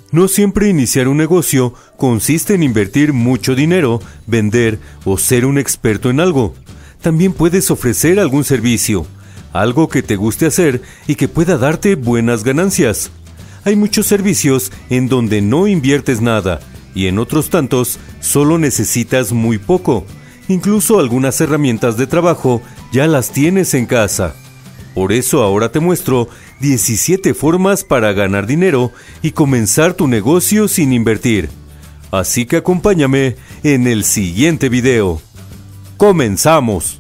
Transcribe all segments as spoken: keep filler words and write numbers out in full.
No siempre iniciar un negocio consiste en invertir mucho dinero, vender o ser un experto en algo. También puedes ofrecer algún servicio, algo que te guste hacer y que pueda darte buenas ganancias. Hay muchos servicios en donde no inviertes nada y en otros tantos solo necesitas muy poco. Incluso algunas herramientas de trabajo ya las tienes en casa. Por eso ahora te muestro diecisiete formas para ganar dinero y comenzar tu negocio sin invertir. Así que acompáñame en el siguiente video. ¡Comenzamos!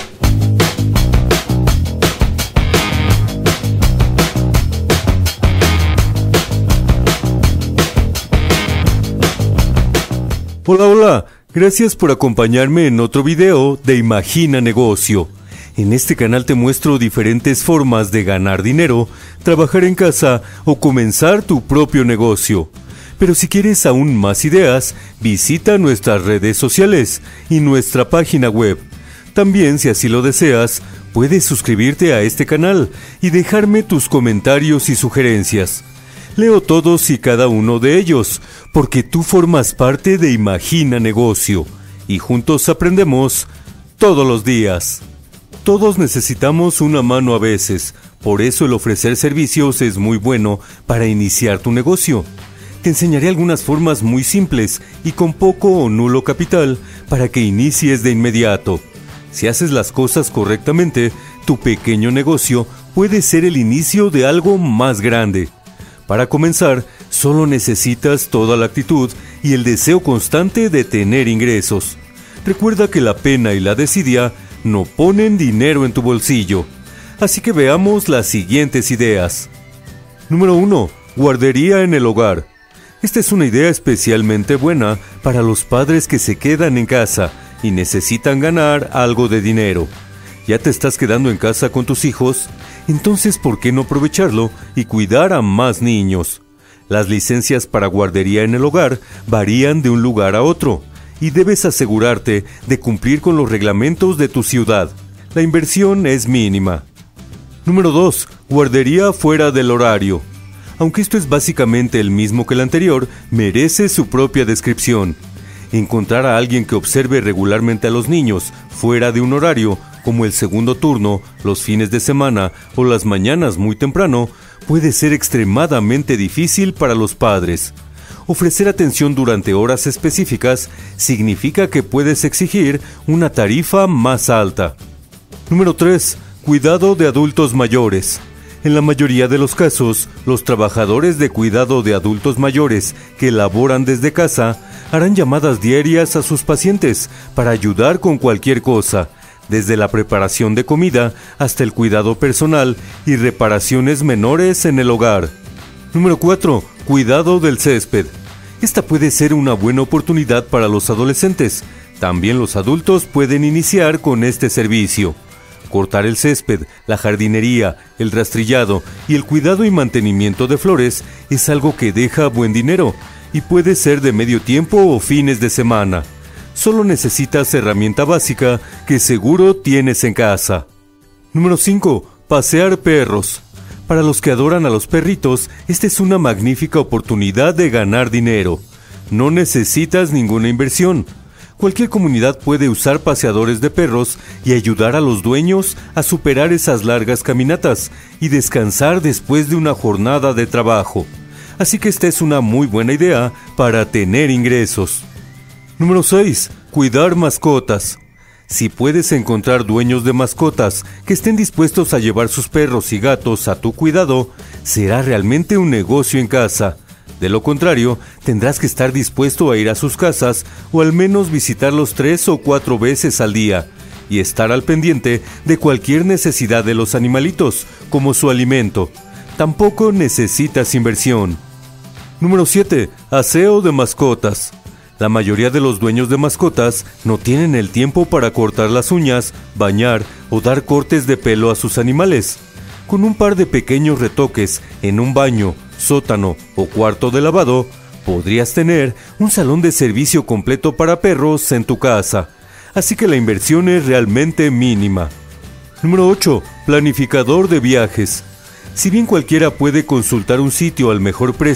Hola, hola. Gracias por acompañarme en otro video de Imagina Negocio. En este canal te muestro diferentes formas de ganar dinero, trabajar en casa o comenzar tu propio negocio. Pero si quieres aún más ideas, visita nuestras redes sociales y nuestra página web. También, si así lo deseas, puedes suscribirte a este canal y dejarme tus comentarios y sugerencias. Leo todos y cada uno de ellos, porque tú formas parte de Imagina Negocio y juntos aprendemos todos los días. Todos necesitamos una mano a veces, por eso el ofrecer servicios es muy bueno para iniciar tu negocio. Te enseñaré algunas formas muy simples y con poco o nulo capital para que inicies de inmediato. Si haces las cosas correctamente, tu pequeño negocio puede ser el inicio de algo más grande. Para comenzar, solo necesitas toda la actitud y el deseo constante de tener ingresos. Recuerda que la pena y la desidia no ponen dinero en tu bolsillo. Así que veamos las siguientes ideas. Número uno. Guardería en el hogar. Esta es una idea especialmente buena para los padres que se quedan en casa y necesitan ganar algo de dinero. ¿Ya te estás quedando en casa con tus hijos? Entonces, ¿por qué no aprovecharlo y cuidar a más niños? Las licencias para guardería en el hogar varían de un lugar a otro y debes asegurarte de cumplir con los reglamentos de tu ciudad. La inversión es mínima. Número dos. Guardería fuera del horario. Aunque esto es básicamente el mismo que el anterior, merece su propia descripción. Encontrar a alguien que observe regularmente a los niños fuera de un horario, como el segundo turno, los fines de semana o las mañanas muy temprano, puede ser extremadamente difícil para los padres. Ofrecer atención durante horas específicas significa que puedes exigir una tarifa más alta. Número tres. Cuidado de adultos mayores. En la mayoría de los casos, los trabajadores de cuidado de adultos mayores que laboran desde casa harán llamadas diarias a sus pacientes para ayudar con cualquier cosa, desde la preparación de comida hasta el cuidado personal y reparaciones menores en el hogar. Número cuatro. Cuidado del césped. Esta puede ser una buena oportunidad para los adolescentes. También los adultos pueden iniciar con este servicio. Cortar el césped, la jardinería, el rastrillado y el cuidado y mantenimiento de flores es algo que deja buen dinero y puede ser de medio tiempo o fines de semana. Solo necesitas herramienta básica que seguro tienes en casa. Número cinco. Pasear perros. Para los que adoran a los perritos, esta es una magnífica oportunidad de ganar dinero. No necesitas ninguna inversión. Cualquier comunidad puede usar paseadores de perros y ayudar a los dueños a superar esas largas caminatas y descansar después de una jornada de trabajo. Así que esta es una muy buena idea para tener ingresos. Número seis. Cuidar mascotas. Si puedes encontrar dueños de mascotas que estén dispuestos a llevar sus perros y gatos a tu cuidado, será realmente un negocio en casa. De lo contrario, tendrás que estar dispuesto a ir a sus casas o al menos visitarlos tres o cuatro veces al día y estar al pendiente de cualquier necesidad de los animalitos, como su alimento. Tampoco necesitas inversión. Número siete. Aseo de mascotas. La mayoría de los dueños de mascotas no tienen el tiempo para cortar las uñas, bañar o dar cortes de pelo a sus animales. Con un par de pequeños retoques en un baño, sótano o cuarto de lavado, podrías tener un salón de servicio completo para perros en tu casa. Así que la inversión es realmente mínima. Número ocho. Planificador de viajes. Si bien cualquiera puede consultar un sitio al mejor precio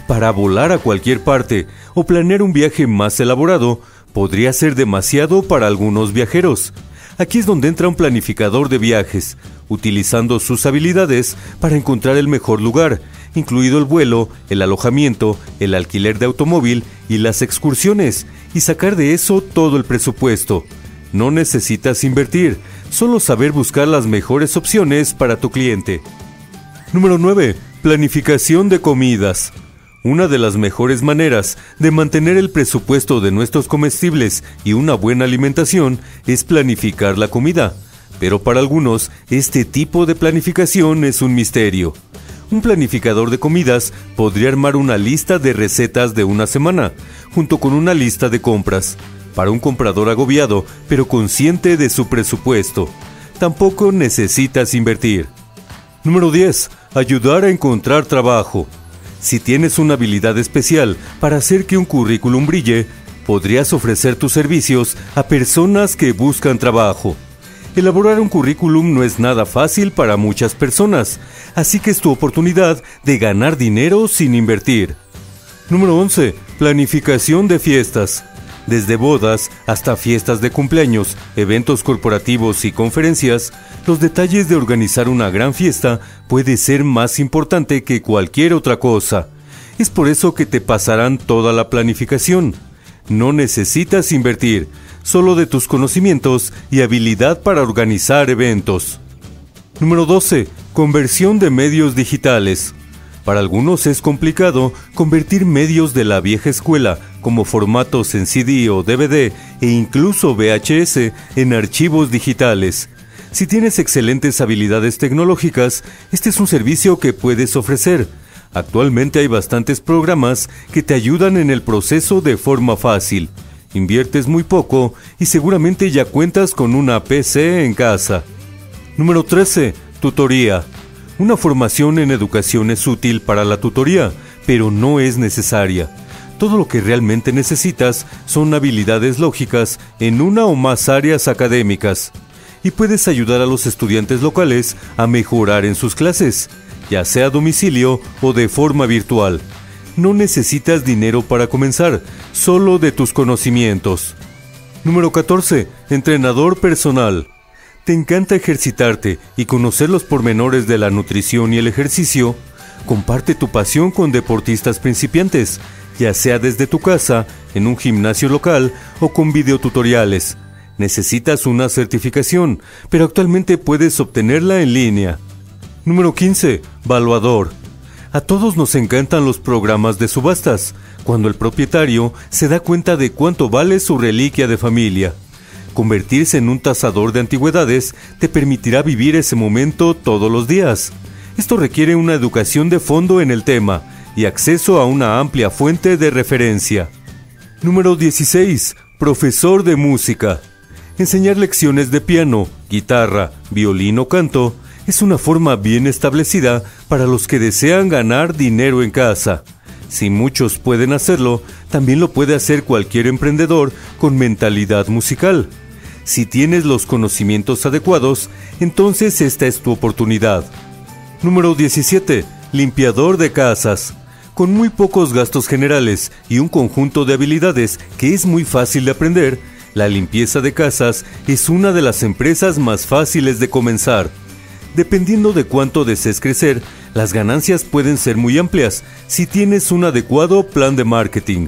para volar a cualquier parte o planear un viaje más elaborado podría ser demasiado para algunos viajeros. Aquí es donde entra un planificador de viajes, utilizando sus habilidades para encontrar el mejor lugar, incluido el vuelo, el alojamiento, el alquiler de automóvil y las excursiones, y sacar de eso todo el presupuesto. No necesitas invertir, solo saber buscar las mejores opciones para tu cliente. Número nueve. Planificación de comidas. Una de las mejores maneras de mantener el presupuesto de nuestros comestibles y una buena alimentación es planificar la comida. Pero para algunos, este tipo de planificación es un misterio. Un planificador de comidas podría armar una lista de recetas de una semana, junto con una lista de compras, para un comprador agobiado, pero consciente de su presupuesto. Tampoco necesitas invertir. Número diez. Ayudar a encontrar trabajo. Si tienes una habilidad especial para hacer que un currículum brille, podrías ofrecer tus servicios a personas que buscan trabajo. Elaborar un currículum no es nada fácil para muchas personas, así que es tu oportunidad de ganar dinero sin invertir. Número once. Planificación de fiestas. Desde bodas hasta fiestas de cumpleaños, eventos corporativos y conferencias, los detalles de organizar una gran fiesta puede ser más importante que cualquier otra cosa. Es por eso que te pasarán toda la planificación. No necesitas invertir, solo de tus conocimientos y habilidad para organizar eventos. Número doce. Conversión de medios digitales. Para algunos es complicado convertir medios de la vieja escuela, como formatos en C D o D V D e incluso V H S, en archivos digitales. Si tienes excelentes habilidades tecnológicas, este es un servicio que puedes ofrecer. Actualmente hay bastantes programas que te ayudan en el proceso de forma fácil. Inviertes muy poco y seguramente ya cuentas con una P C en casa. Número trece. Tutoría. Una formación en educación es útil para la tutoría, pero no es necesaria. Todo lo que realmente necesitas son habilidades lógicas en una o más áreas académicas. Y puedes ayudar a los estudiantes locales a mejorar en sus clases, ya sea a domicilio o de forma virtual. No necesitas dinero para comenzar, solo de tus conocimientos. Número catorce. Entrenador personal. ¿Te encanta ejercitarte y conocer los pormenores de la nutrición y el ejercicio? Comparte tu pasión con deportistas principiantes, ya sea desde tu casa, en un gimnasio local o con videotutoriales. Necesitas una certificación, pero actualmente puedes obtenerla en línea. Número quince. Valuador. A todos nos encantan los programas de subastas, cuando el propietario se da cuenta de cuánto vale su reliquia de familia. Convertirse en un tasador de antigüedades te permitirá vivir ese momento todos los días. Esto requiere una educación de fondo en el tema y acceso a una amplia fuente de referencia. Número dieciséis. Profesor de música. Enseñar lecciones de piano, guitarra, violín o canto es una forma bien establecida para los que desean ganar dinero en casa. Si muchos pueden hacerlo, también lo puede hacer cualquier emprendedor con mentalidad musical. Si tienes los conocimientos adecuados, entonces esta es tu oportunidad. Número diecisiete. Limpiador de casas. Con muy pocos gastos generales y un conjunto de habilidades que es muy fácil de aprender, la limpieza de casas es una de las empresas más fáciles de comenzar. Dependiendo de cuánto desees crecer, las ganancias pueden ser muy amplias si tienes un adecuado plan de marketing.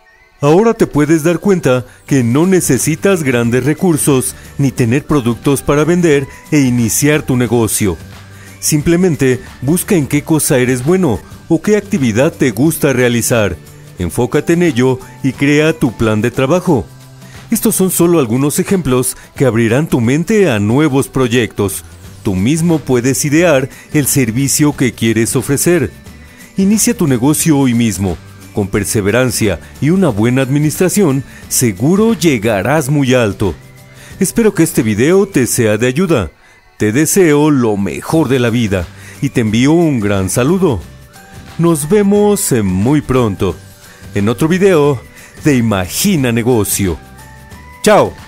Ahora te puedes dar cuenta que no necesitas grandes recursos ni tener productos para vender e iniciar tu negocio. Simplemente busca en qué cosa eres bueno o qué actividad te gusta realizar. Enfócate en ello y crea tu plan de trabajo. Estos son solo algunos ejemplos que abrirán tu mente a nuevos proyectos. Tú mismo puedes idear el servicio que quieres ofrecer. Inicia tu negocio hoy mismo. Con perseverancia y una buena administración, seguro llegarás muy alto. Espero que este video te sea de ayuda. Te deseo lo mejor de la vida y te envío un gran saludo. Nos vemos muy pronto en otro video de Imagina Negocio. ¡Chao!